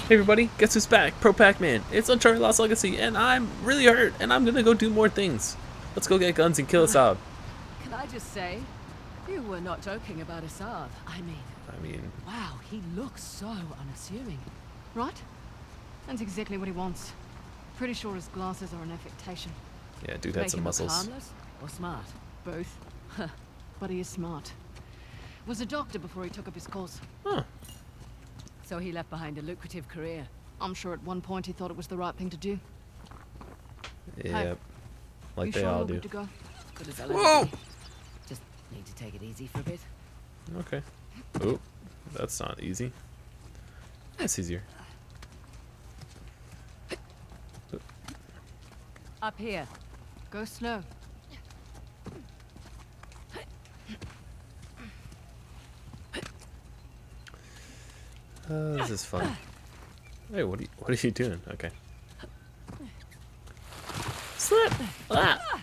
Hey everybody, guess who's back? Pro Pac-Man. It's Uncharted Lost Legacy, and I'm really hurt, and I'm gonna go do more things. Let's go get guns and kill Assad. Can I just say, you were not joking about Assad. I mean, wow, he looks so unassuming. Right? That's exactly what he wants. Pretty sure his glasses are an affectation. Yeah, dude had some muscles. Harmless or smart? Both. But he is smart. Was a doctor before he took up his course. Huh. So he left behind a lucrative career. I'm sure at one point he thought it was the right thing to do. Yep. Like they all do. Good to go? Good as I'll Whoa! ever be. Just need to take it easy for a bit. Okay. Oh, that's not easy. That's easier. Up here. Go slow. This is fun. Hey, what are you doing? Okay. Slip! Ah!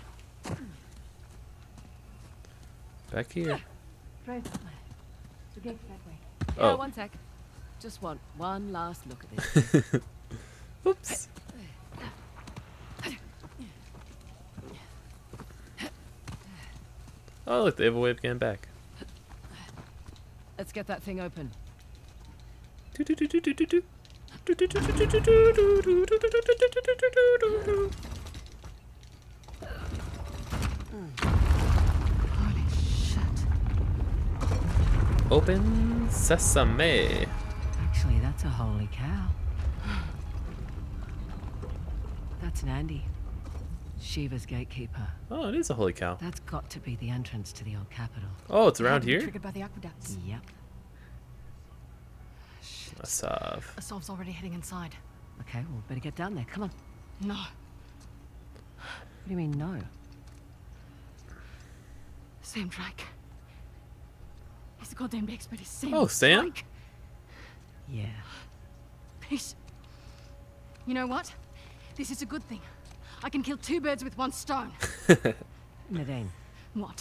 Back here. The gate's that way. Oh. Yeah, one sec. Just want one last look at this. Oops. Oh, look, they have a way of getting back. Let's get that thing open. Holy shit. Open sesame. Actually, that's a holy cow. That's Nandi, Shiva's gatekeeper. Oh, it is a holy cow. That's got to be the entrance to the old capital. Oh, it's around here? Triggered by the aqueducts. Yep. Asav. Asav's already heading inside. Okay, well, better get down there. Come on. No. What do you mean, no? Sam Drake. He's a goddamn expert. He's Sam. Oh, Sam? Drake. Yeah. Peace. You know what? This is a good thing. I can kill two birds with one stone. Nadine, What?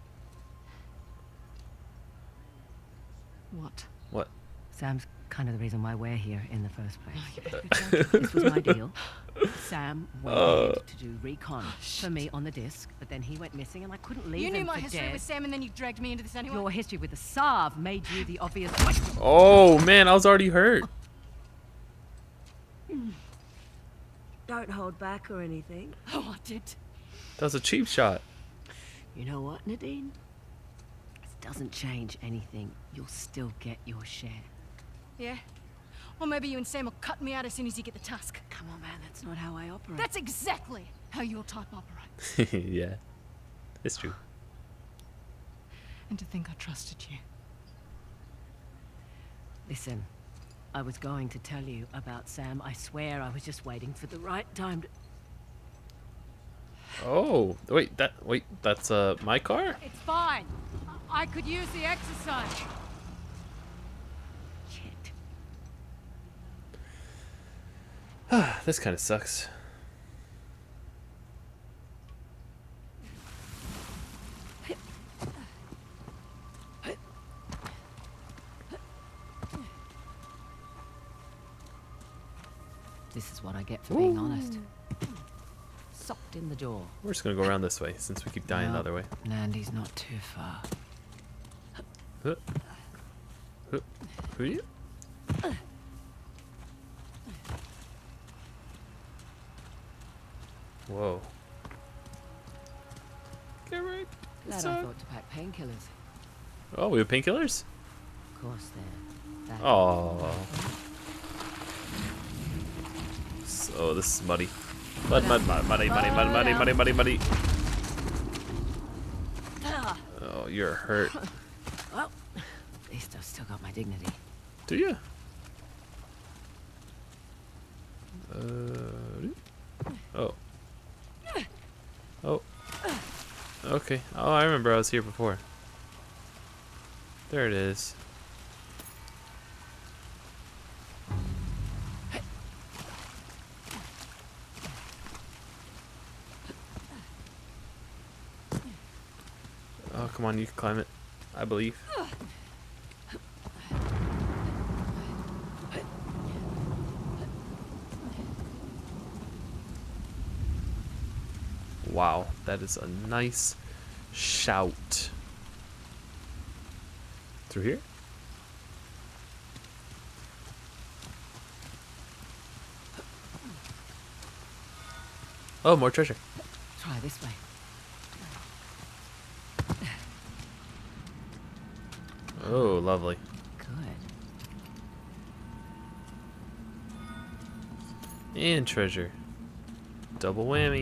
What? What? Sam's kind of the reason why we're here in the first place. You better be joking. This was my deal. Sam wanted to do recon for me on the disc, but then he went missing and I couldn't leave You him knew my for history dead. with Sam and then you dragged me into this anyway? Your history with the Sav made you the obvious... Oh, man, I was already hurt. Don't hold back or anything. Oh, I did. That was a cheap shot. You know what, Nadine? This doesn't change anything. You'll still get your share. Yeah? Or maybe you and Sam will cut me out as soon as you get the tusk. Come on, man, that's not how I operate. That's exactly how your type operates. Yeah. It's true. And to think I trusted you. Listen, I was going to tell you about Sam. I swear I was just waiting for the right time to... Oh, wait, that's my car? It's fine. I could use the exercise. Shit. This kind of sucks. This is what I get for being honest. Socked in the jaw. We're just gonna go around this way since we keep dying the No, other way. Nandy's not too far. Huh. Huh. Who are you? Whoa. Get right. Glad I thought to pack painkillers. Oh, we have painkillers? Of course, they're... that- Oh. So this is muddy. Muddy. Oh, you're hurt. Well, at least I've still got my dignity. Do you? Oh. Oh. Okay. Oh, I remember I was here before. There it is. Oh, come on, you can climb it. I believe. wow. That is a nice shout. Through here? Oh, more treasure. Try this way. Oh, lovely. Good. And treasure. Double whammy.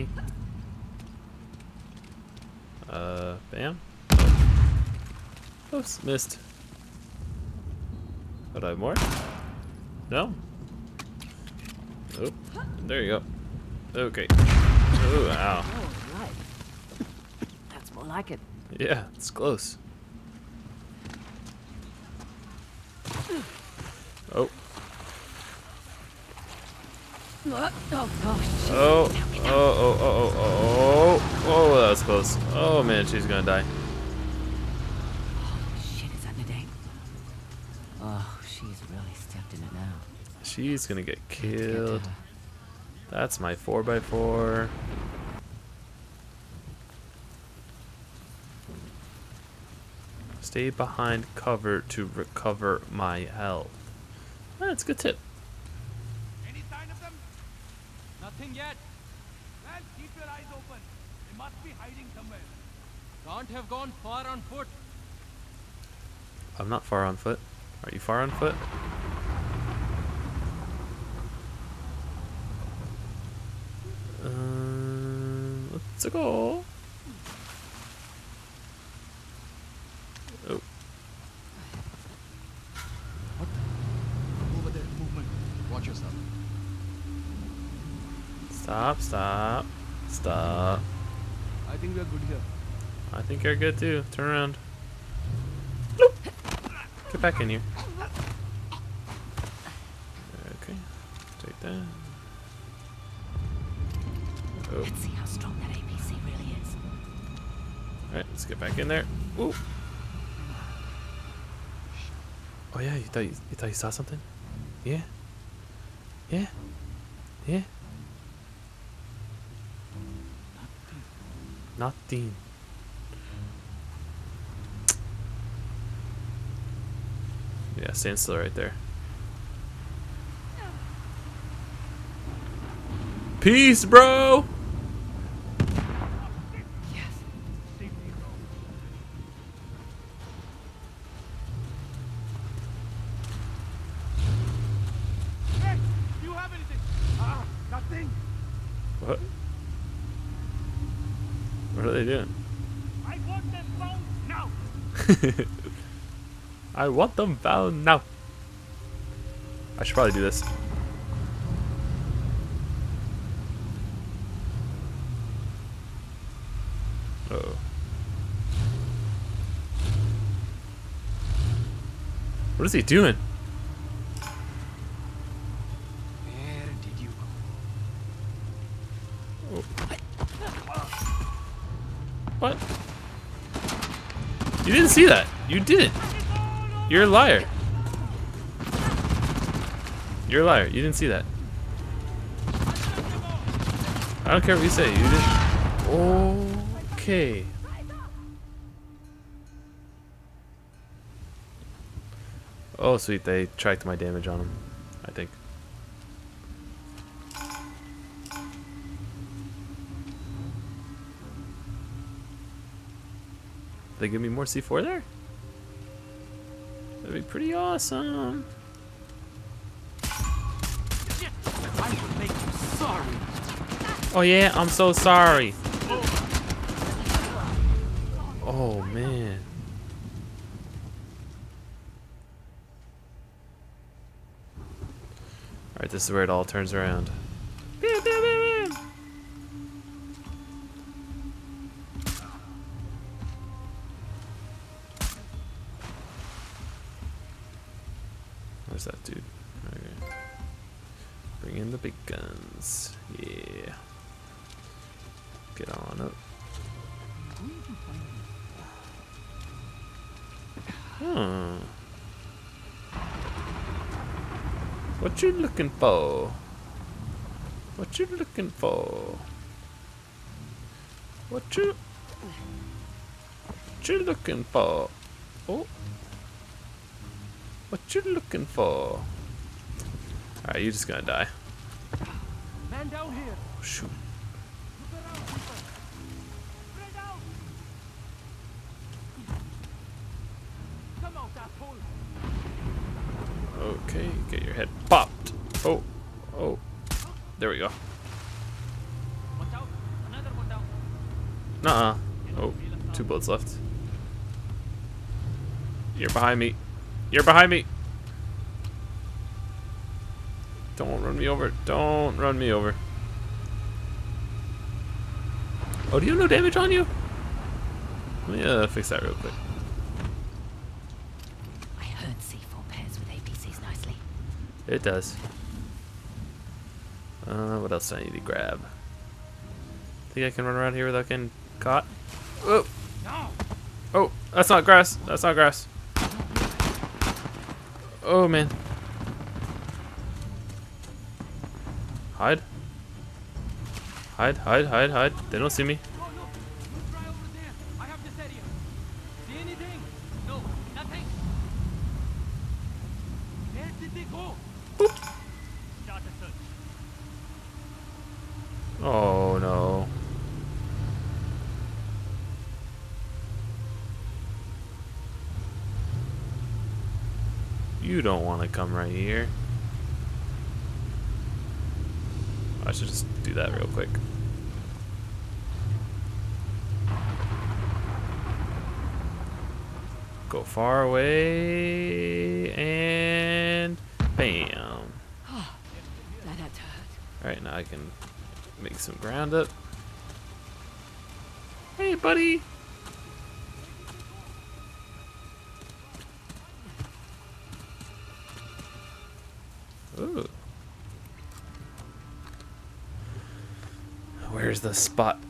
Bam. Oops, missed. Oh, do I have more? No? Oh, there you go. Okay. Oh, ow. Oh, right. That's more like it. Yeah, it's close. Oh. Oh, gosh. Oh. Oh, that was close. Oh, man, she's gonna die. Oh, shit, is that Nadine? Oh, she's really stepped in it now. She's gonna get Let's get to killed. her. That's my 4x4. Stay behind cover to recover my health. That's a good tip. Any sign of them? Nothing yet. Well, keep your eyes open. They must be hiding somewhere. Can't have gone far on foot. I'm not far on foot. Are you far on foot? Let's go. Oh. Over there, movement. Watch yourself. Stop, stop, stop. I think we are good here. I think you're good too. Turn around. Bloop. Get back in here. Okay. Take that. Oh. Let's see how strong that APC really is. Alright, let's get back in there. Ooh. Oh yeah, you thought you saw something? Yeah? Yeah? Yeah? Nothing. Yeah, stand still right there. Peace, bro! Yes. Hey, do you have anything? Nothing. What? What are they doing? I want them found now. I want them found now. I should probably do this. Uh-oh. What is he doing? Where did you go? What? You didn't see that. You didn't. You're a liar. You're a liar. You didn't see that. I don't care what you say. You didn't. Okay. Oh, sweet. They tracked my damage on him, I think. They give me more C4 there? That'd be pretty awesome. I will make you sorry. Oh yeah, I'm so sorry. Oh man. Alright, this is where it all turns around. Bam, bam, bam, bam. Where's that dude? Okay. Bring in the big guns. Yeah. Get on up. Hmm. What you looking for? What you looking for? What you looking for? Oh. What you looking for? Alright, you're just gonna die. Man down here. Oh, shoot. Look around, people. Spread out. Come out, asshole. Okay, get your head popped. Oh. Oh. There we go. Watch out. Another one down. Nuh-uh. Oh, 2 bullets left. You're behind me. You're behind me. Don't run me over. Don't run me over. Oh, do you have no damage on you? Let me fix that real quick. I heard C4 pairs with APCs nicely. It does. What else do I need to grab? Think I can run around here without getting caught? Oh! Now. Oh, that's not grass. That's not grass. Oh, man. Hide. Hide, hide, hide, hide. They don't see me. No, look. You try over there. I have this area. See anything? No, nothing. Where did they go? Boop. Start a search. Oh, no. You don't want to come right here. I should just do that real quick. Go far away and bam. That had to hurt. Alright, now I can make some ground up. Hey, buddy. Ooh. Where's the spot?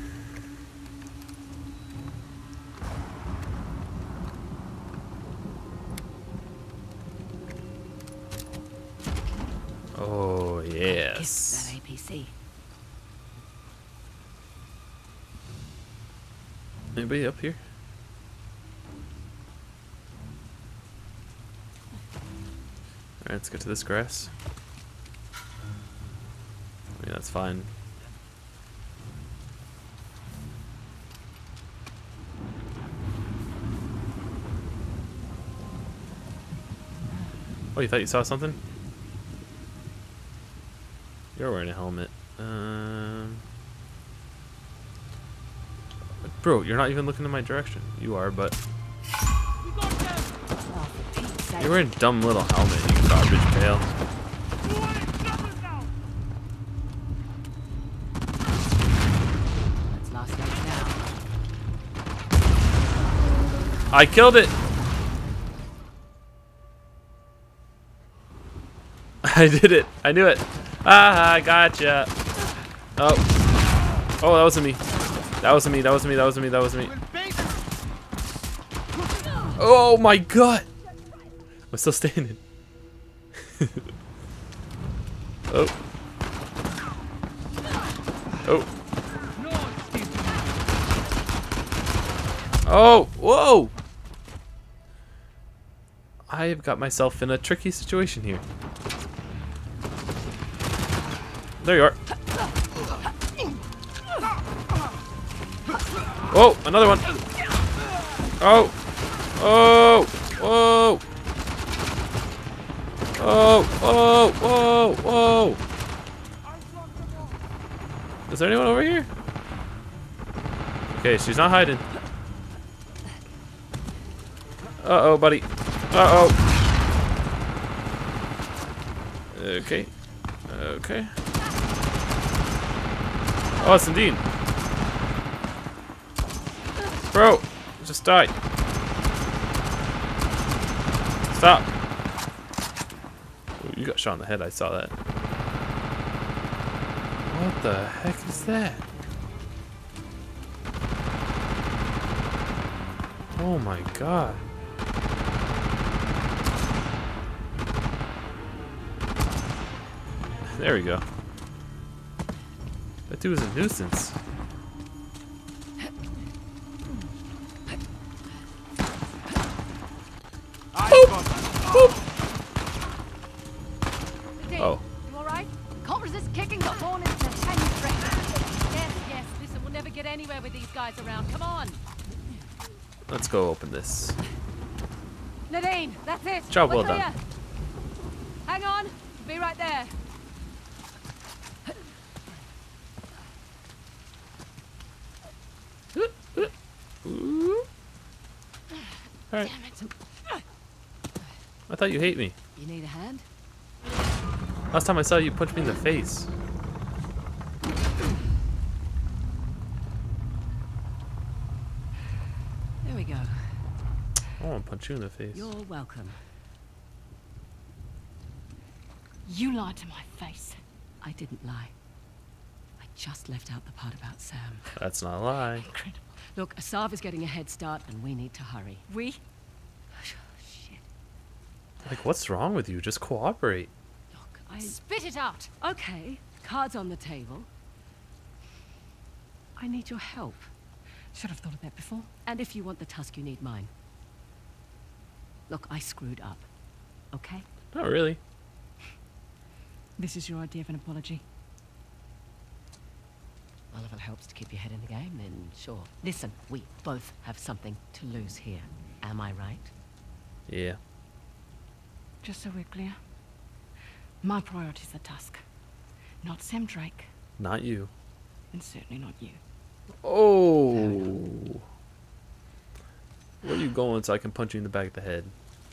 Oh, yes. Kiss that APC. Anybody up here? Alright, let's get to this grass. I mean, that's fine. Oh, you thought you saw something? You're wearing a helmet. Bro, you're not even looking in my direction. You are, but We got them. Oh, for Pete's sake. you're wearing a dumb little helmet, you garbage pail. Who are in trouble now? That's last night now. I killed it! I did it! I knew it! Ah, I gotcha! Oh. Oh, that wasn't me. That wasn't me, that wasn't me, that wasn't me, that wasn't me. We'll bait them. Oh my god! I'm still standing. Oh. Oh. No escape. Oh! Whoa! I have got myself in a tricky situation here. There you are. Oh, another one. Oh. Oh. Whoa. Oh. Whoa. Whoa. Whoa. Is there anyone over here? Okay, she's not hiding. Uh-oh, buddy. Uh-oh. Okay. Okay. Oh, it's indeed. Bro, just die. Stop. Ooh, you got shot in the head, I saw that. What the heck is that? Oh my god. There we go. That dude was a nuisance. around. Come on. Let's go open this. Nadine, that's it. Job We're well done. clear. Hang on. Be right there. Alright. Damn it. I thought you hate me. You need a hand? Last time I saw you punch me in the face. There we go. I want to punch you in the face. You're welcome. You lied to my face. I didn't lie. I just left out the part about Sam. That's not a lie. Incredible. Look, Asav is getting a head start and we need to hurry. We? Shit. Like, what's wrong with you? Just cooperate. Look, Spit it out. Okay, cards on the table. I need your help. Should have thought of that before. And if you want the tusk, you need mine. Look, I screwed up. Okay? Not really. This is your idea of an apology. Well, if it helps to keep your head in the game, then sure. Listen, we both have something to lose here. Am I right? Yeah. Just so we're clear. My priority's the Tusk. Not Sam Drake, Not you. and certainly not you. Oh. Where are you going so I can punch you in the back of the head?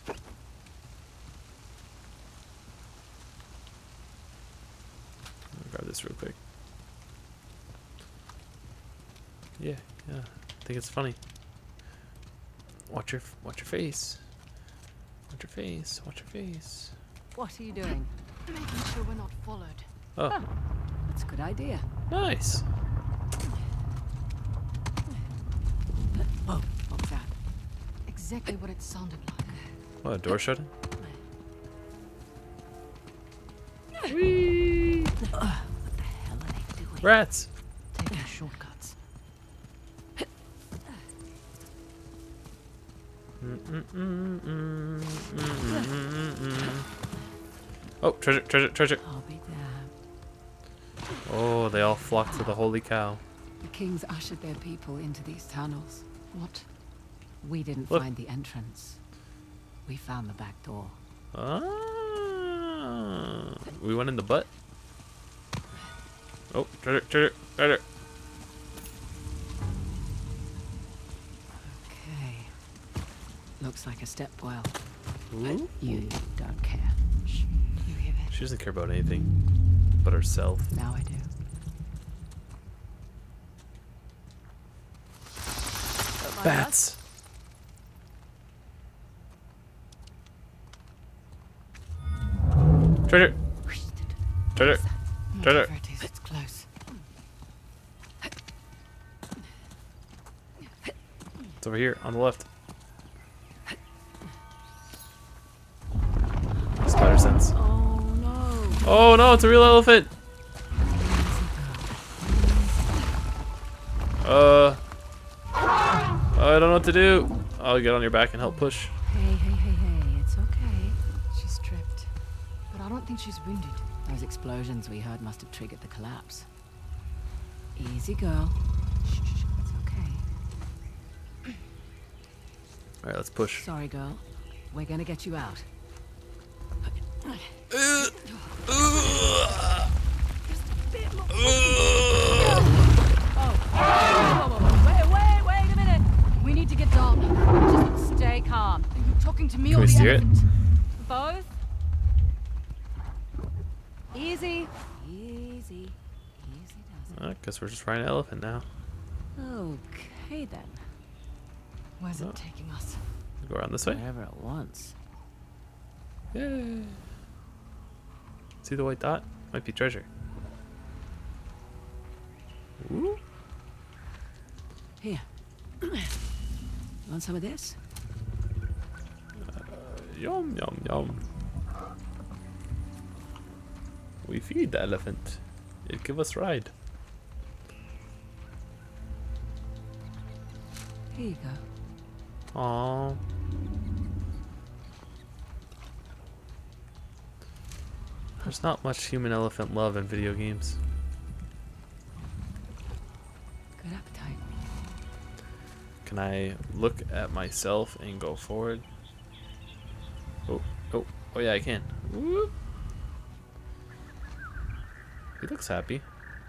Grab this real quick. Yeah. I think it's funny. Watch your face. Watch your face. Watch your face. What are you doing? Making sure we're not followed. Oh, That's a good idea. nice. Oh, what was that? Exactly what it sounded like. What, a door shutting? What the hell are they doing? Rats. Taking shortcuts. Oh, treasure, treasure, treasure. I'll be damned. Oh, they all flocked to the holy cow. The kings ushered their people into these tunnels. What? We didn't Look. find the entrance. We found the back door. Ah, we went in the butt. Oh, treasure, treasure, treasure. Okay. Looks like a step well. Ooh. You don't care. Shh. You hear that? She doesn't care about anything but herself. Now I do. Bats. Treasure, treasure, treasure. Whatever it is, it's close. It's over here on the left. Spider sense. Oh no. Oh no, it's a real elephant. I don't know what to do. I'll get on your back and help push. Hey, it's okay. She's tripped. But I don't think she's wounded. Those explosions we heard must have triggered the collapse. Easy, girl. Shh, it's okay. All right, let's push. Sorry, girl. We're gonna get you out. Wait a minute! We need to get down. Just stay calm. Are you talking to me Can or we the steer it? elephant? Both. Easy. Easy. Easy does I guess we're just riding an elephant now. it. Okay then. Where's Oh. it taking us? Go around this way. Wherever it wants. Yay. See the white dot? Might be treasure. Ooh. Here. You want some of this? Yum, yum, yum. We feed the elephant. It give us ride. Here you go. Aww. There's not much human elephant love in video games. Good appetite. Can I look at myself and go forward? Oh, oh, oh yeah, I can. Whoop. He looks happy.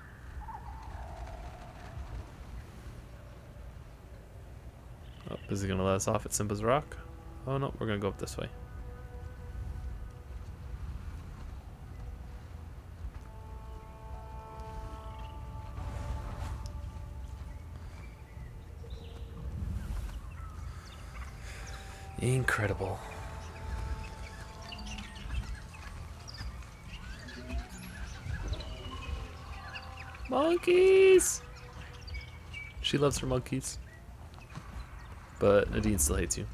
Oh, is he gonna let us off at Simba's Rock? Oh no, we're gonna go up this way. Incredible. Monkeys! She loves her monkeys. But Nadine still hates you.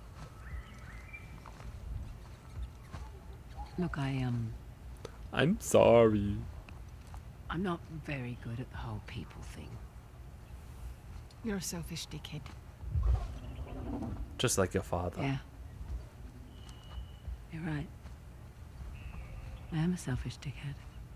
Look, I'm sorry. I'm not very good at the whole people thing. You're a selfish dickhead. Just like your father. Yeah. You're right. I am a selfish dickhead.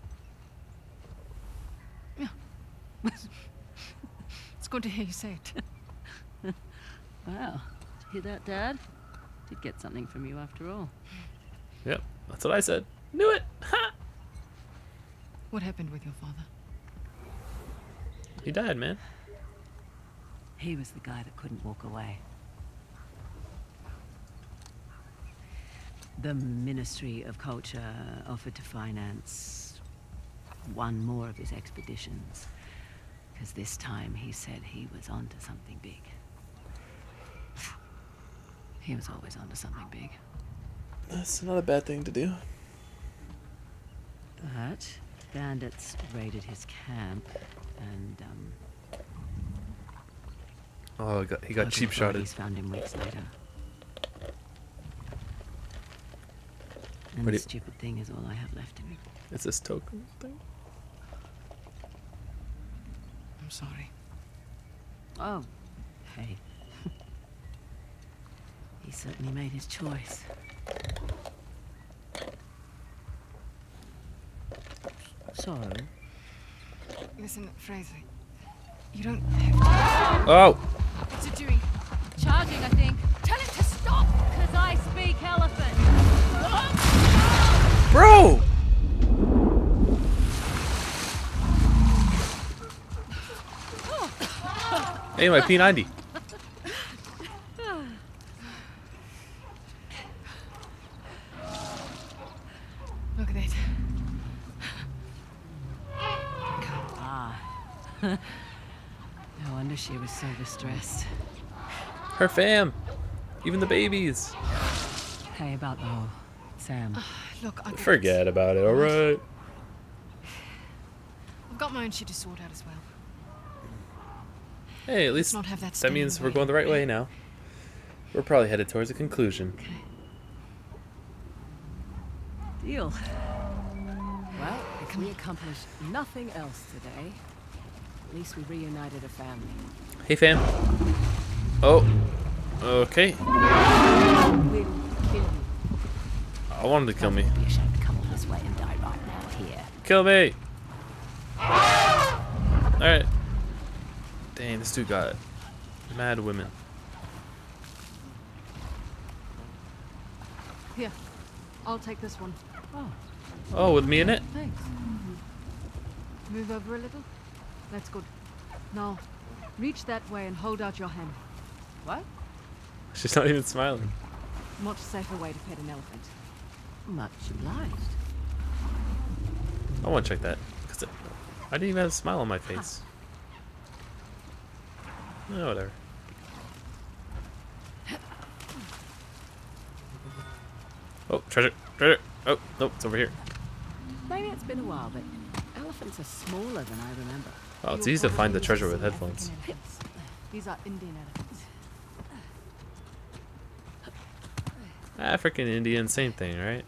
Yeah. It's good to hear you say it. Wow. Did you hear that, Dad? Did get something from you after all. Yep, that's what I said. Knew it! Ha! What happened with your father? He died, man. He was the guy that couldn't walk away. The Ministry of Culture offered to finance one more of his expeditions. Because this time he said he was onto something big. He was always onto something big. That's not a bad thing to do. But bandits raided his camp and Oh, he got cheap shotted. Authorities found him weeks later. And What do the you- stupid thing is all I have left of him. Is this token thing? I'm sorry. Oh, hey. He certainly made his choice. So, Listen, Fraser. You don't have Oh! What's it doing? charging, I think. Tell it to stop! Because I speak elephant. Bro! Hey, my P90. Look at that. Ah. No wonder she was so distressed. Her fam. Even the babies. Hey, about the whole Sam. Look, I Forget about it, alright? I've got my own shit to sort out as well. Hey, at least Not have that that standing means in we're the going the right way. way now. We're probably headed towards a conclusion. Okay. Deal. Well, if we accomplished nothing else today, at least we reunited a family. Hey, fam. Oh. Okay. Will kill you. I wanted to kill me. Don't be ashamed to come all this way and die right now here. Kill me! Alright. Dang, this dude got mad women. Here, I'll take this one. Oh, Oh, with me in it? thanks. Move over a little. That's good. Now, reach that way and hold out your hand. What? She's not even smiling. Much safer way to pet an elephant. Much obliged. I want to check that. Cause I didn't even have a smile on my face. Oh, whatever. Oh, treasure! Treasure! Oh, nope, it's over here. Maybe it's been a while, but elephants are smaller than I remember. Oh, it's easy to find the treasure with headphones. These are Indian elephants. African, Indian, same thing, right?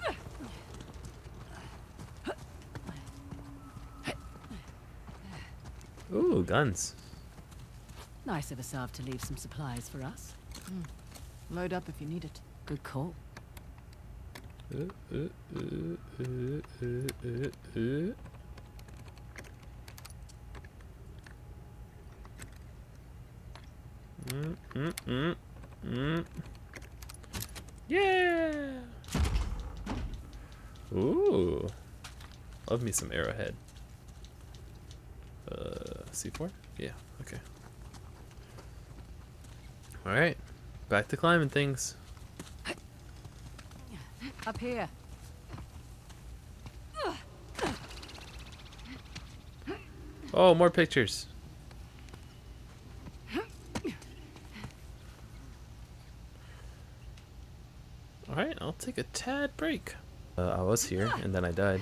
Ooh, guns. Nice of Asav to leave some supplies for us. Load up if you need it. Good call. Yeah. Ooh. Love me some arrowhead. C4? Yeah, okay. Alright. Back to climbing things. Up here. Oh, more pictures. Alright, I'll take a tad break. I was here, and then I died.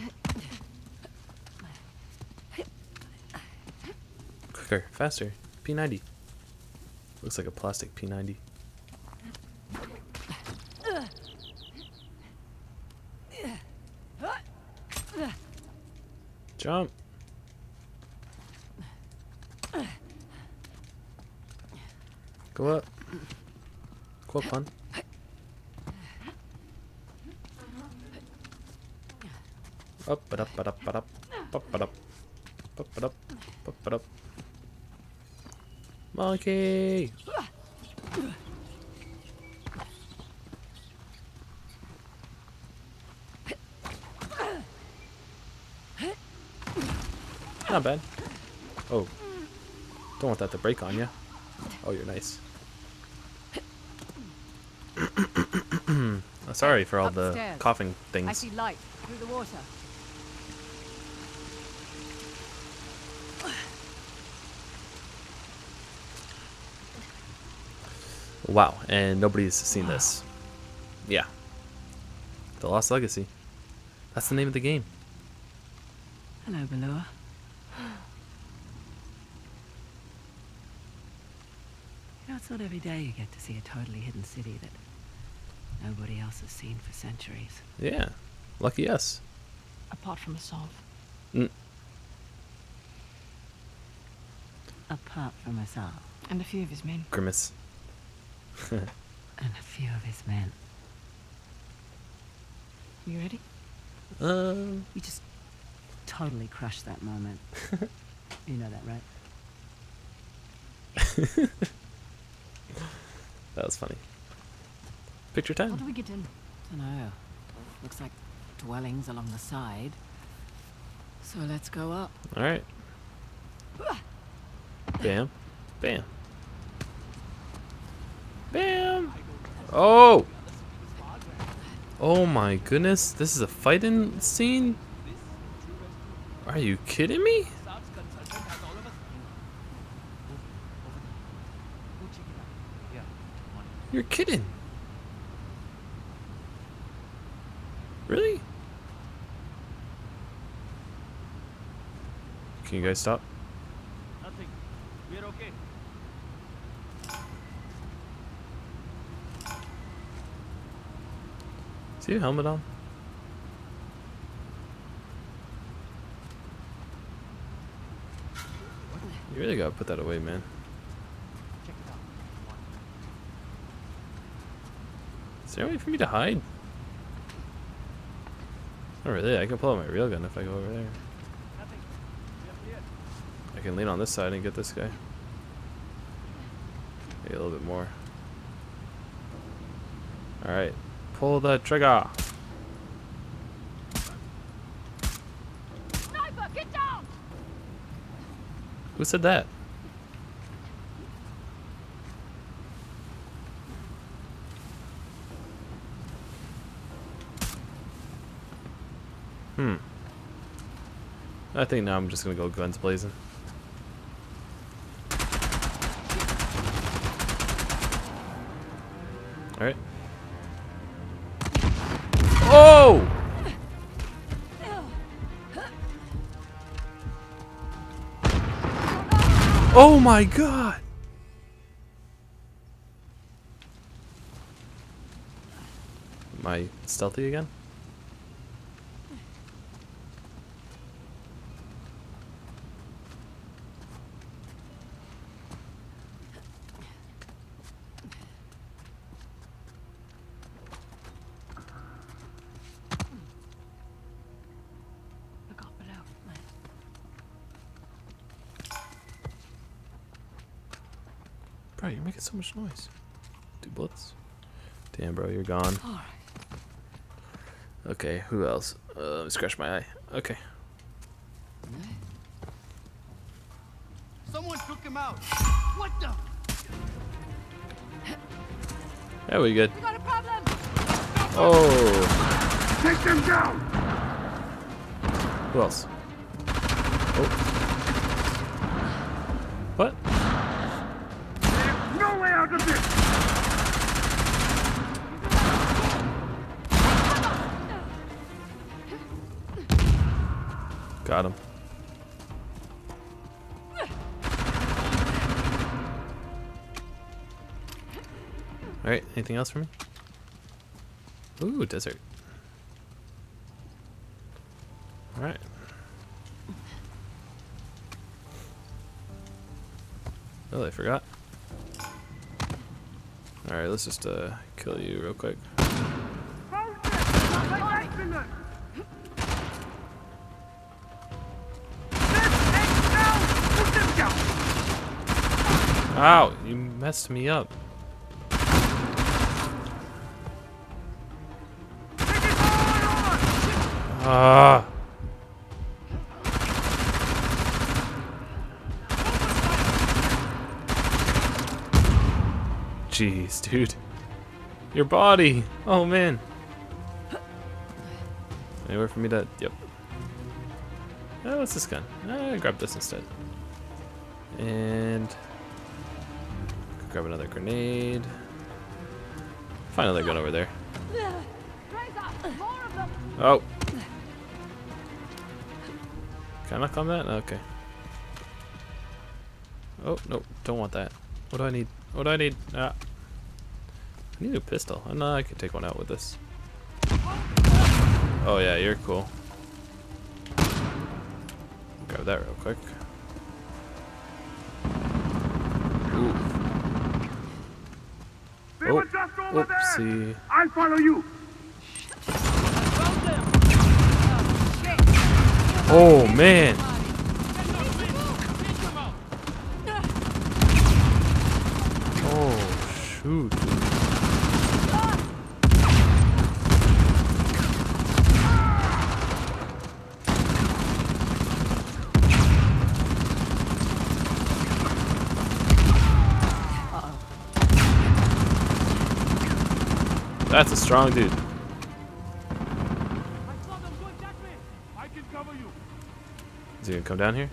Quicker, faster. P90. Looks like a plastic P90. Jump. Go up. Go up, hon. Up, but up, but up, but up, up, but up, up, but up, up, but up. Monkey. Not bad. Oh, don't want that to break on you. Oh, you're nice. Sorry for all the coughing things. I see light through the water. Wow, and nobody's seen this. Yeah. The Lost Legacy. That's the name of the game. Hello, Ballua. You know, it's not every day you get to see a totally hidden city that nobody else has seen for centuries. Yeah. Lucky us. Apart from Asav. Mm. Apart from Asav. And a few of his men. Grimace. And a few of his men. You ready? We just totally crushed that moment. You know that, right? That was funny. Picture How time. do we get in? Dunno. Looks like dwellings along the side. So let's go up. Alright. Bam. Bam. Bam. Oh! Oh my goodness. This is a fighting scene? Are you kidding me? You're kidding. Really? Can you guys stop? Nothing. We're okay. Is he a helmet on? You really gotta put that away, man. Check it out. Is there a way for me to hide? Not really. I can pull out my real gun if I go over there. Nothing. We're clear. I can lean on this side and get this guy. Maybe a little bit more. Alright. Pull the trigger. Sniper, get down! Who said that? I think now I'm just gonna go guns blazing. Alright. Oh! Oh my god! Am I stealthy again? Look up below. Bro, you're making so much noise. 2 bullets. Damn, bro, you're gone. Okay, who else? Let me scratch my eye. Okay. Someone took him out. What the? Yeah, we good. We got a problem! Oh. Take them down! Who else? Oh. What? There's no way out of this! Got him. Alright, anything else for me? Ooh, desert. Alright. Oh, I forgot. Alright, let's just kill you real quick. Ow, you messed me up. Ah. Jeez, dude. Your body. Oh man. Anywhere for me to? Yep. Oh, what's this gun? Grab this instead. And grab another grenade. Find another gun over there. Oh. Can I knock on that? Okay. Oh, no, don't want that. What do I need? What do I need? I need a pistol. Oh, no, I can take one out with this. Oh yeah, you're cool. Grab that real quick. Ooh. Oh, oopsie. I'll follow you. Oh man. Oh shoot. That's a strong dude. I saw them going that way. I can cover you. Is he gonna come down here?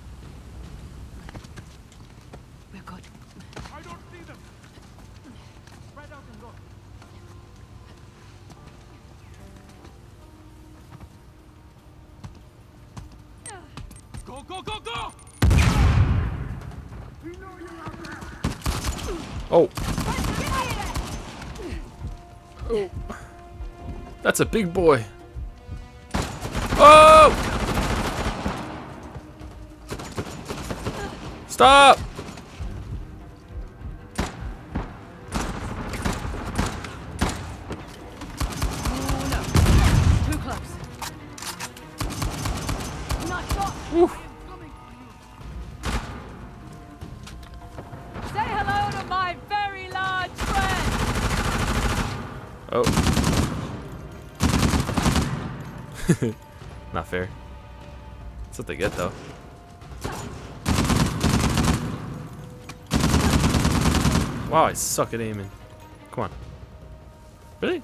We're good. I don't see them. Spread out and go. Go, go, go, go! We know you're out there. Oh. Oh. That's a big boy. Oh! Stop! Oh no. Too close. Not shot. Say hello to my very large friend. Oh. Not fair. That's what they get though. Wow, I suck at aiming. Come on. Really?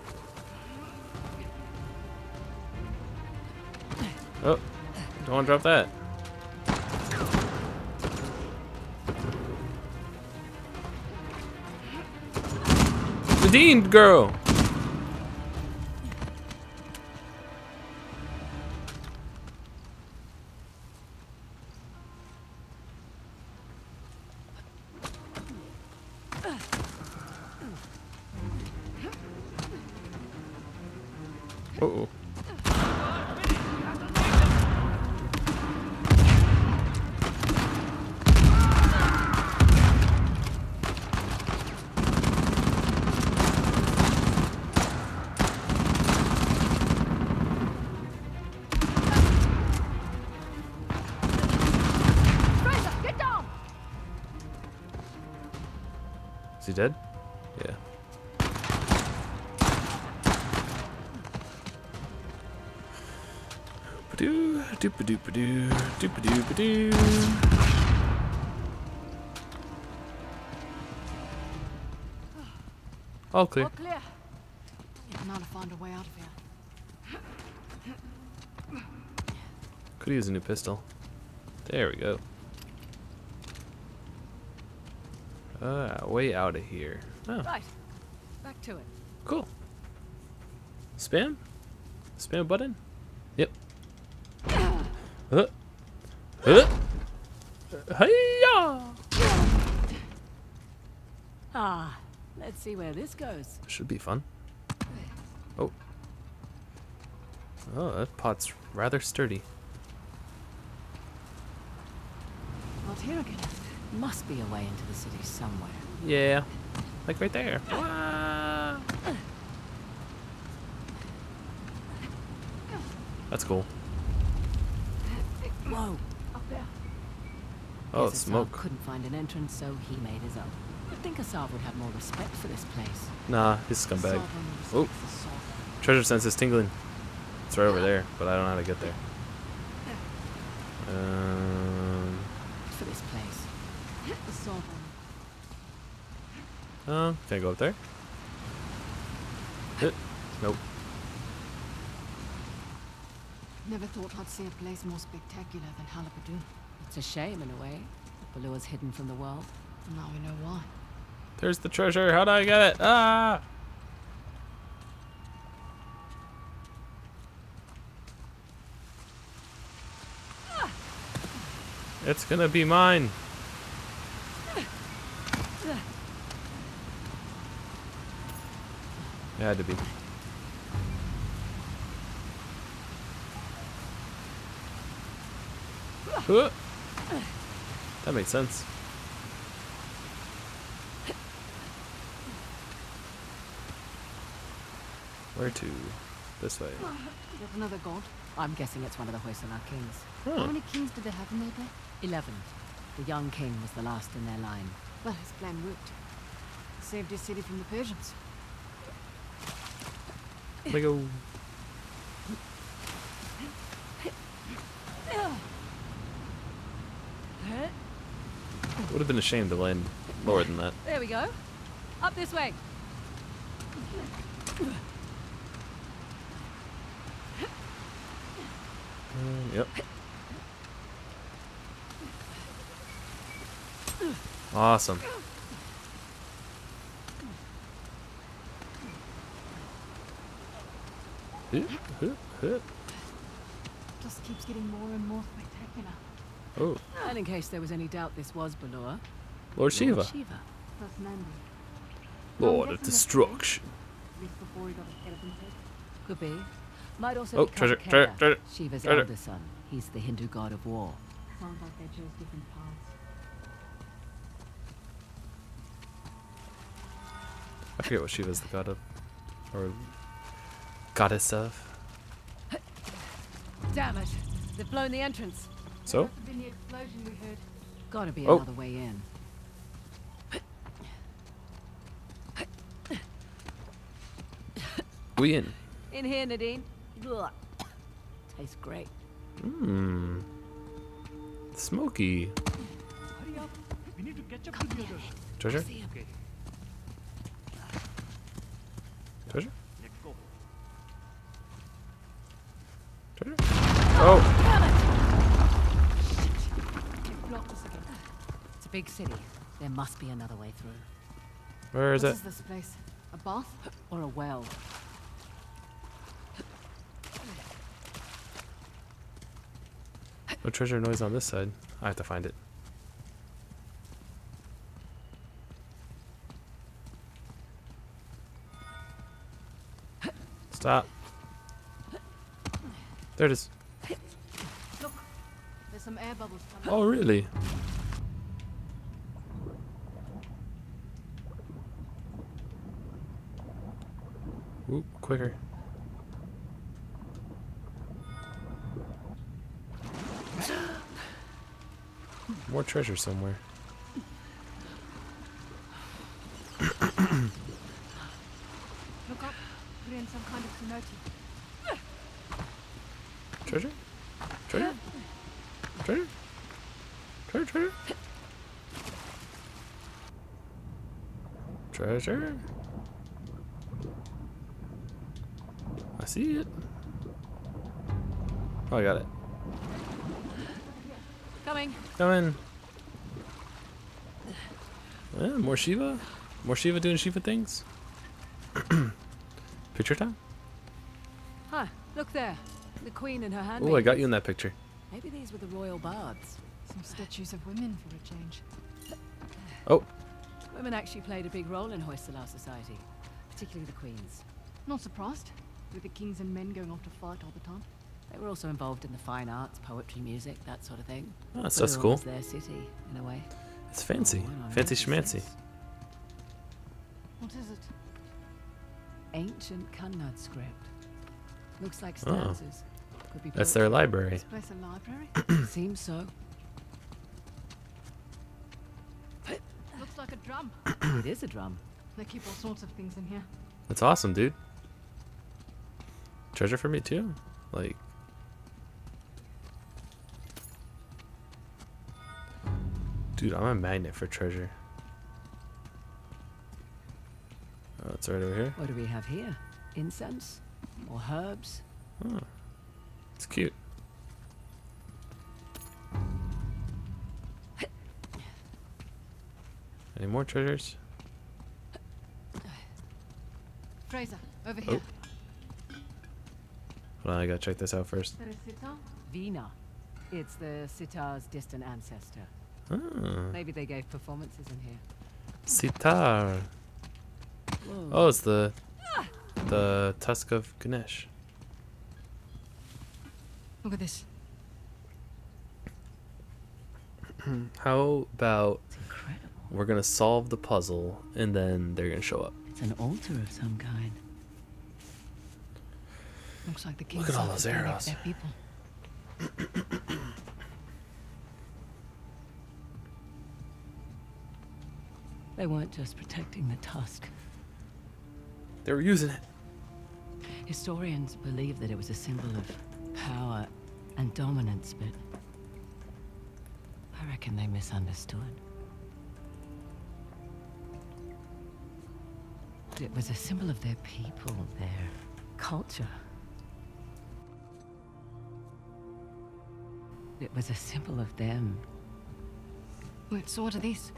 Oh, don't want to drop that. Redeemed girl. Uh-oh. dead? Yeah. Ba-doo, doop-a-doop-a-doo, doop-a-doop-a-doo. All clear. All clear. Now to find a way out of here. Could use a new pistol. There we go. Way out of here. Oh, Right. Back to it. cool. Spam? Spam button? Yep. Hiya! Ah, let's see where this goes. Should be fun. Oh. Oh, that pot's rather sturdy. Not here again. Must be a way into the city somewhere. Yeah. Like right there. Wah! That's cool. Whoa, up there. Oh, Guess Asav smoke. couldn't find an entrance, so he made his own. You'd think Asav would have more respect for this place. Nah, he's a scumbag. Sovereign Oh. respects the sovereign. Treasure sense is tingling. It's right over there, but I don't know how to get there. For this place. The sovereign. Can I go up there? Nope. Never thought I'd see a place more spectacular than Halebidu. It's a shame in a way. that Balua's hidden from the world. Now we know why. There's the treasure. How do I get it? Ah! It's gonna be mine. It had to be. That makes sense. Where to? This way. Is that another god? I'm guessing it's one of the Hoysala kings. How Huh. many kings did they have in their day? 11. The young king was the last in their line. Well, his plan worked. Saved his city from the Persians. We go. Would have been a shame to land lower than that. There we go. Up this way. Yep. Awesome. Just keeps getting more and more spectacular. Oh, And in case there was any doubt this was Balua. Lord Shiva. Lord Shiva. That's Nandi. Lord of Destruction. Just before he got his head up in head. Could be. Might also Oh, be treasure, Kartikeya, treasure, treasure, Shiva's treasure. elder son. He's the Hindu god of war. Sounds like they chose different paths. I forget what Shiva's the god of. Or goddess of. Damn it! They've blown the entrance. So? Must have been the explosion we heard. Gotta be Oh. another way in. We in. In here, Nadine. Blah. Tastes great. Mmm. Smoky. Hurry up. We need to catch up to the others. Treasure? See him. Okay, Treasure? let's go. Treasure? Oh! Blocked us again. It's a big city. There must be another way through. Where is What it? is this place? A bath? Or a well. No treasure noise on this side. I have to find it. Stop. There it is. Look, there's some air bubbles coming. Oh, really? Ooh, quicker. More treasure somewhere. Look up. We're in some kind of cenote. Treasure? Treasure? Treasure? Treasure? Treasure? Treasure? I see it. Oh, I got it. Coming. Come in. More Shiva? More Shiva doing Shiva things? Picture time? Hi, look there. The queen and her hand. Oh, I got you in that picture. Maybe these were the royal baths. Some statues of women for a change. Oh, Women actually played a big role in Hoysala society, particularly the queens. Not surprised, with the kings and men going off to fight all the time. They were also involved in the fine arts, poetry, music, that sort of thing. oh that's But it cool. was their city, in a way. It's fancy. Oh, I know, Fancy it schmancy. says. What is it? Ancient Kannad script. Looks like Oh. stanzas. Could be That's their library. This place a library? poetry. Seems so. Looks like a drum. It is a drum. They keep all sorts of things in here. That's awesome, dude. Treasure for me too? Like, dude, I'm a magnet for treasure. Oh, it's right over here. What do we have here? Incense? Or herbs? Oh, it's cute. Any more treasures? Fraser, over here. Hold on, I gotta check this out first. There is sitar. Veena. It's the sitar's distant ancestor. Ah, Maybe they gave performances in here. sitar. Whoa. Oh, it's the tusk of Ganesh. Look at this. How about It's incredible. we're gonna solve the puzzle and then they're gonna show up? It's an altar of some kind. Looks like the kings Look at all are those protecting arrows. their people. They weren't just protecting the tusk. They were using it. Historians believe that it was a symbol of power and dominance, but I reckon they misunderstood. It was a symbol of their people, their culture. It was a symbol of them. Wait, so what are these?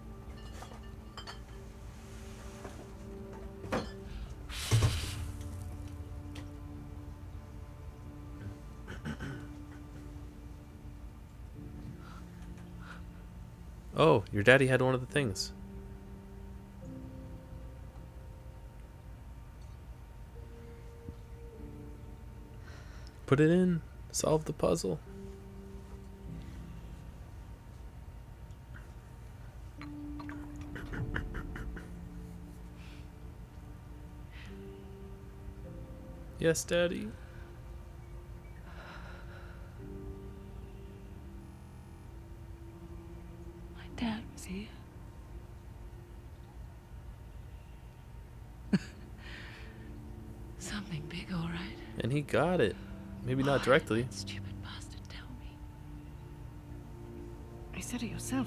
Oh, your daddy had one of the things. Put it in. Solve the puzzle. Yes, Daddy. My dad was here. Something big, all right. And he got it. Maybe not Why directly. did that stupid bastard tell me. You said it yourself.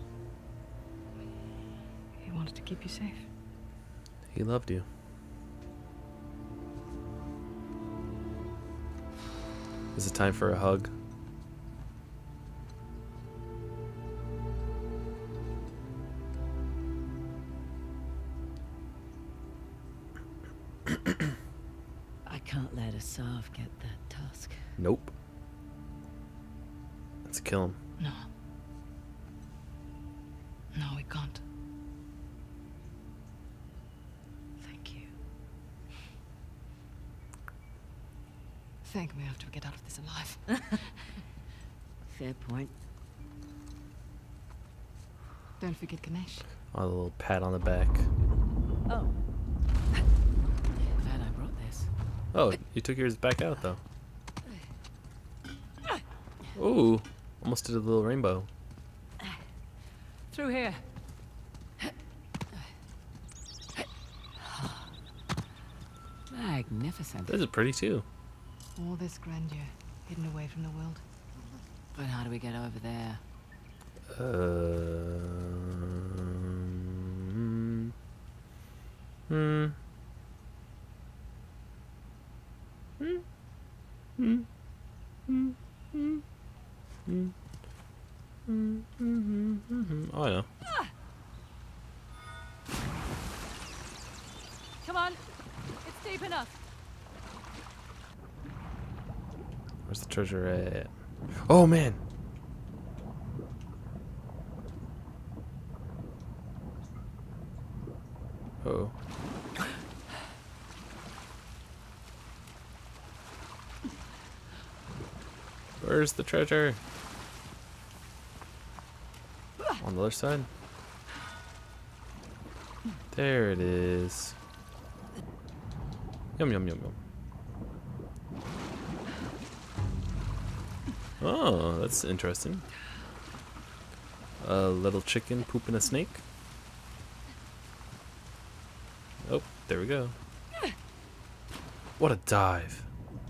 He wanted to keep you safe. He loved you. Is it time for a hug? I can't let Asav get that tusk. Nope. Let's kill him. No. No, we can't. Thank you. Thank me after we get out of this alive. Fair point. Don't forget Ganesh. Oh, a little pat on the back. Oh. Glad I brought this. Oh, you took yours back out though. Ooh, almost did a little rainbow. Through here. Magnificent. This is pretty too. All this grandeur, hidden away from the world. But how do we get over there? Oh, I know. Come on, it's deep enough. Where's the treasure at? Oh man! Oh. Where's the treasure? On the other side? There it is. Yum yum yum yum. Oh, that's interesting. A little chicken pooping a snake. Oh, there we go. What a dive.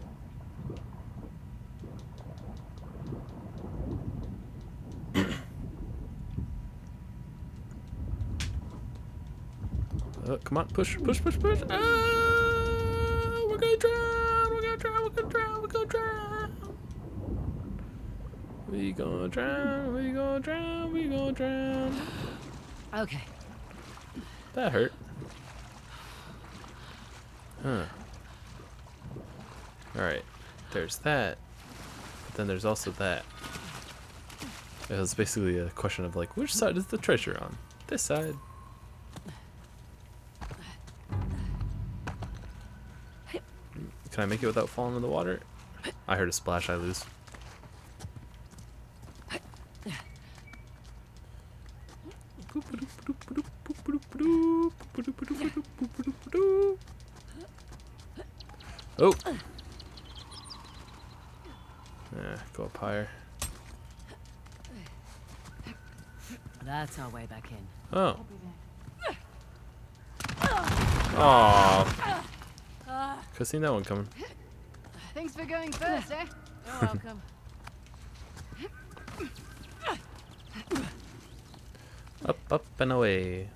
Come on, push, push, push, push. Ah, we're gonna drown, we're gonna drown, we're gonna drown, we're gonna drown. We gonna drown, we gonna drown, we gonna drown. Okay. That hurt. Huh. Alright, there's that. But then there's also that. It was basically a question of like, which side is the treasure on? This side. Can I make it without falling in the water? I heard a splash, I lose. Oh! Go up higher. That's our way back in. Oh. Aww. Could've seen that one coming. Thanks for going first, eh? You're welcome. Up, up, and away.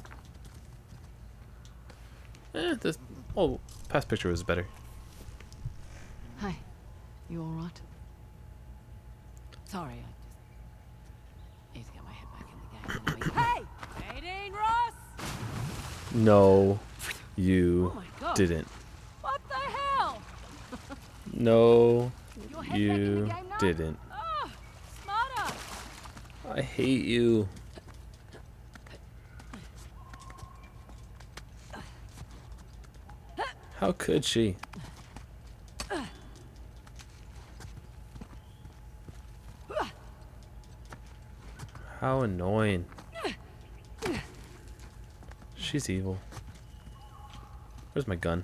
This past picture was better. Hi. You alright? Sorry, I just need to get my head back in the game. Hey! Nadine Ross! No, you Oh my God. didn't. What the hell? No, Your head back in the you game now? didn't. Oh, smarter! I hate you. How could she? How annoying. She's evil. Where's my gun?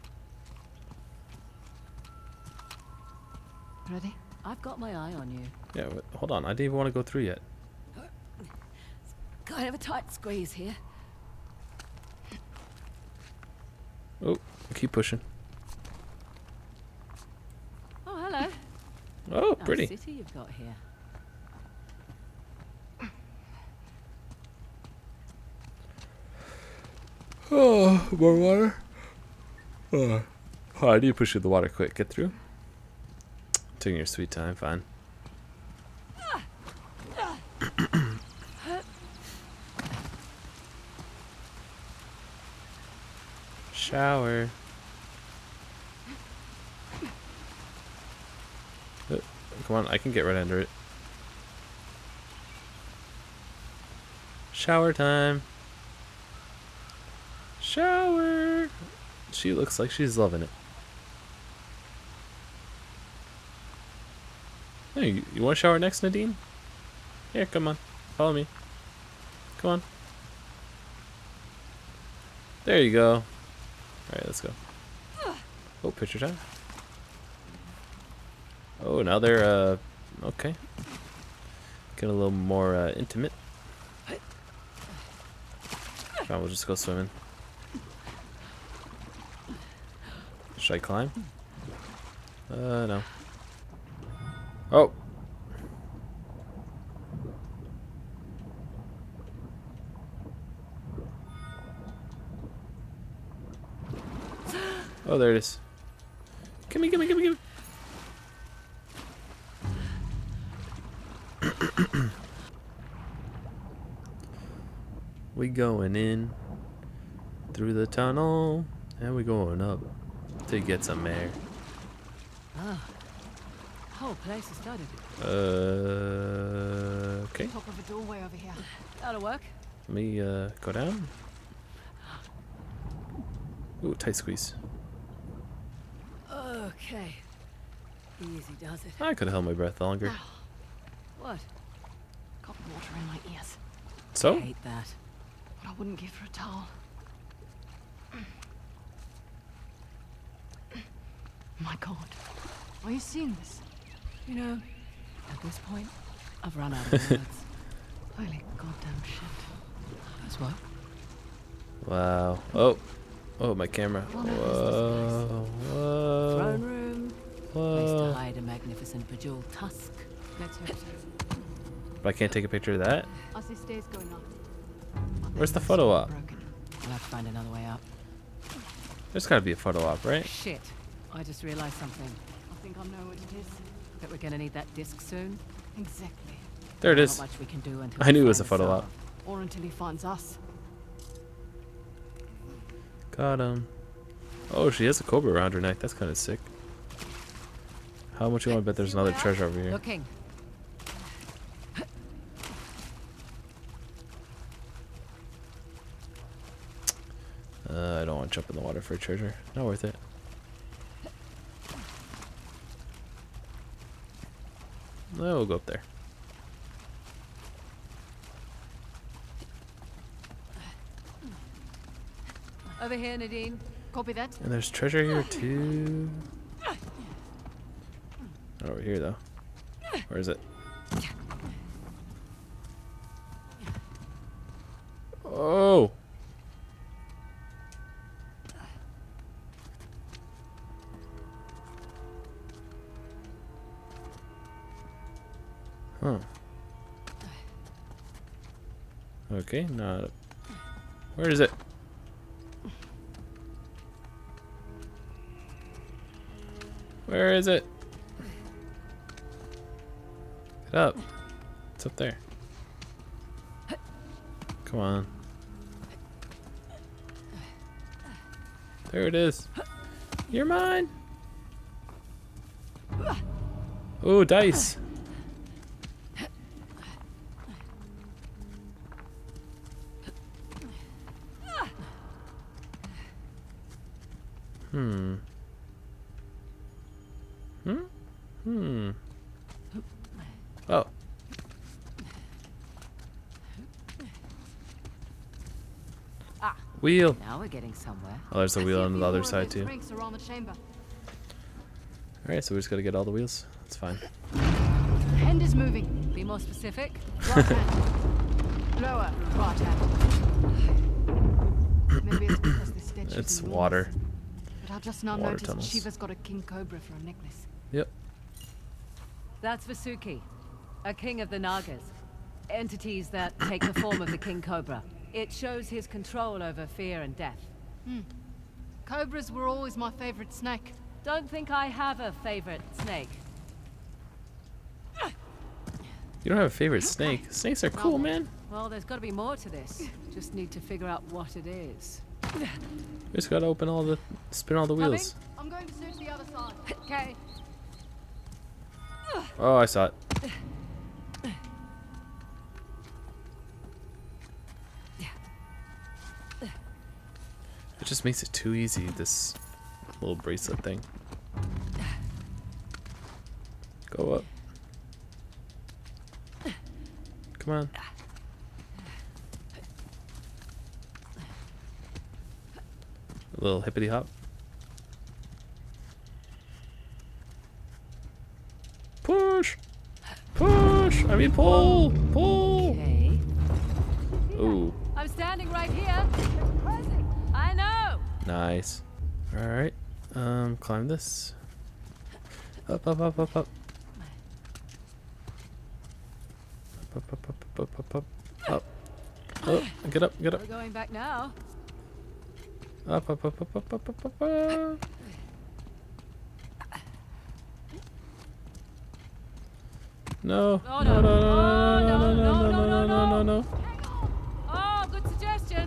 Ready? I've got my eye on you. Yeah, hold on. I didn't even want to go through yet. Kind of a tight squeeze here. Oh, keep pushing. Oh, hello. Oh, Nice pretty. city you've got here. Oh, more water. Oh, I need to push through the water quick. Get through. Taking your sweet time, fine. Shower. Come on, I can get right under it. Shower time. Shower. She looks like she's loving it. Hey, you want to shower next, Nadine? Here, come on. Follow me. Come on. There you go. Alright, let's go. Oh, picture time. Oh, now they're, okay. Get a little more, intimate. Come on, we'll just go swimming. Should I climb? No. Oh! Oh, there it is. Gimme, gimme, gimme, gimme! We going in through the tunnel, and we going up to get some air. Ah, whole place is studded. Okay. Top of a doorway over here. That'll work. Let me go down. Ooh, tight squeeze. Okay. Easy does it. I could have held my breath longer. What? Got water in my ears. So? Hate that. But I wouldn't give for a towel. My God. Are you seeing this? You know, at this point, I've run out of words. Holy goddamn shit. That's what? Wow. Oh. Oh, my camera. Well, now Whoa. Whoa. Throne room. Place to Whoa. hide a magnificent bejeweled tusk. Let's hope so. But I can't take a picture of that? I see stairs going up. Where's the photo op? Broken. We'll have to find another way up. There's gotta be a photo op, right? Shit. I just realized something. I think I know what it is. That we're gonna need that disc soon. Exactly. There it Not is. much we can do until I we knew it was a find photo Asar. op. Or until he finds us. Got him. Oh, she has a cobra around her neck. That's kind of sick. How much you want to bet there's another treasure over here? Looking. I don't want to jump in the water for a treasure. Not worth it. No, we'll go up there. Over here, Nadine. Copy that. And there's treasure here too. Not over here though. Where is it? Oh! Huh. Okay, not. Where is it? Where is it? Get up. It's up there. Come on. There it is. You're mine. Ooh, dice. Hmm. Oh. Ah. Wheel. Now we're getting somewhere. Oh, there's a I wheel see a on few the other more of side those too. cranks around the chamber. Alright, so we just gotta get all the wheels. That's fine. Hand is moving. Be more specific. Right hand. Lower. Right hand. Maybe it's because the statue's It's enormous. water. But I just now Water noticed tunnels. Shiva's got a king cobra for a necklace. Yep. That's Vasuki, a king of the Nagas. Entities that take the form of the king cobra. It shows his control over fear and death. Cobras were always my favorite snake. Don't think I have a favorite snake. You don't have a favorite snake. Snakes are cool, man. Well, there's got to be more to this. Just need to figure out what it is. We just gotta open all the, spin all the wheels. I'm going to search the other side. Okay. Oh, I saw it. It just makes it too easy, this little bracelet thing. Go up. Come on. A little hippity hop. Push! Push! I mean pull! Pull! Okay. Ooh, I'm standing right here. I know. nice. Alright. Climb this. Up, up, up, up, up. Up, up, up, up, up, up, up, up. Oh, get up, get up. We're going back now. Up, up, up, up, up, up, up, up, up. No, Oh, no, no. no, Oh, no, no, no, no, no, no, no, no, no. Oh, good suggestion.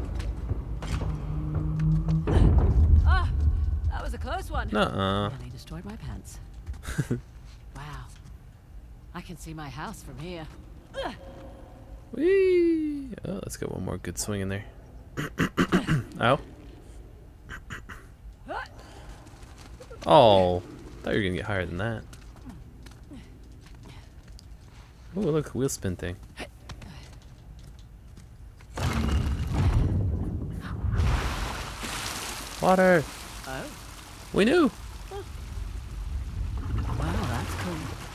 Ah, that was a close one. Nuh-uh. Nearly destroyed my pants. Wow. I can see my house from here. Whee! Oh, let's get one more good swing in there. Ow. Oh, thought you were gonna get higher than that. Oh, look, wheel spin thing. Water. Oh, We knew. wow, that's cool.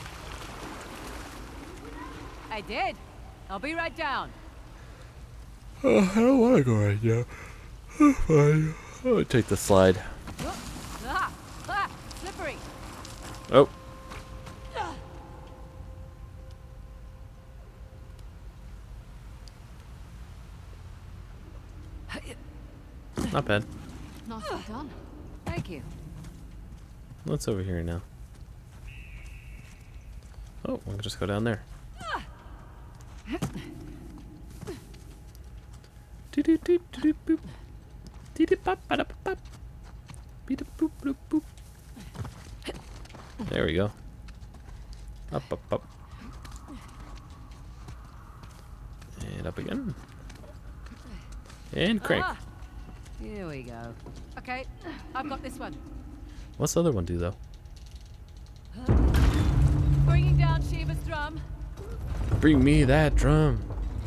I did. I'll be right down. Oh, I don't want to go right now. Fine. I'll take the slide. Whoop. Slippery. Oh. Not bad. Nicely done. Thank you. What's over here now? Oh, we'll just go down there. There we go. Up, up, up. And up again. And crank. Ah, here we go. Okay, I've got this one. What's the other one do though? Bringing down Shiva's drum. Bring me that drum.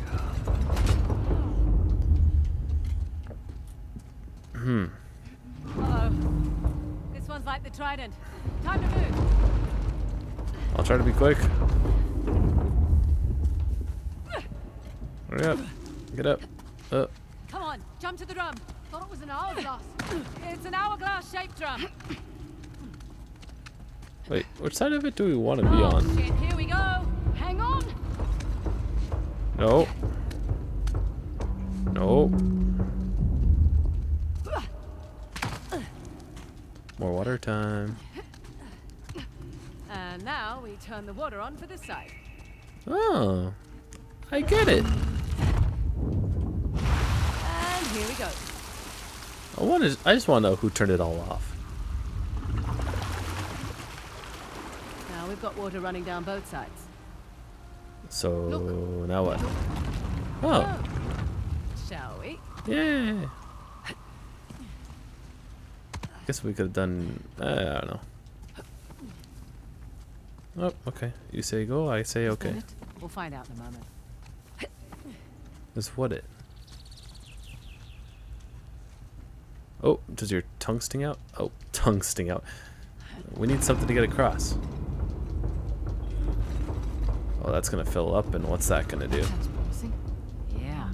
Uh-oh. This one's like the trident. Time to move. I'll try to be quick. Hurry up. Get up. Come on, jump to the drum. Thought it was an hourglass. It's an hourglass-shaped drum. Wait, which side of it do we want to be Oh, on? shit, here we go. Hang on. No. No. More water time. And now we turn the water on for this side. Oh, I get it. And here we go. I just want to know who turned it all off. Now we've got water running down both sides. So now what? Oh, Shall we? yeah. Guess we could have done. I don't know. Oh, okay. You say go, I say okay. Spin it. We'll find out in a moment. Is what it? Oh, does your tongue sting out? Oh, tongue sting out. We need something to get across. Oh, that's gonna fill up, and what's that gonna do? Sounds promising. Yeah.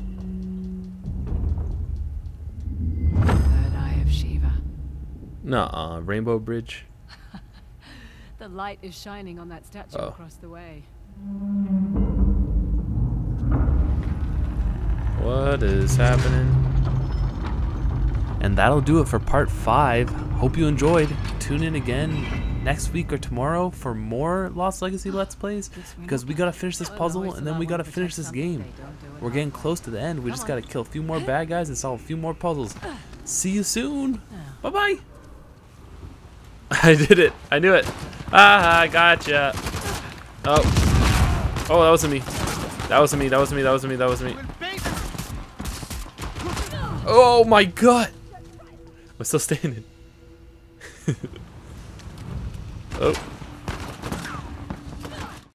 Third eye of Shiva. Nuh-uh, Rainbow Bridge. The light is shining on that statue Oh. across the way. What is happening? And that'll do it for part 5. Hope you enjoyed. Tune in again next week or tomorrow for more Lost Legacy Let's Plays, because we gotta finish this puzzle and then we gotta finish this game. We're getting close to the end. We just gotta kill a few more bad guys and solve a few more puzzles. See you soon. Bye-bye. I did it. I knew it. Ah, I gotcha. Oh. Oh, that wasn't me. That wasn't me. That wasn't me. That wasn't me. That wasn't me. Oh my god. I'm still standing. Oh.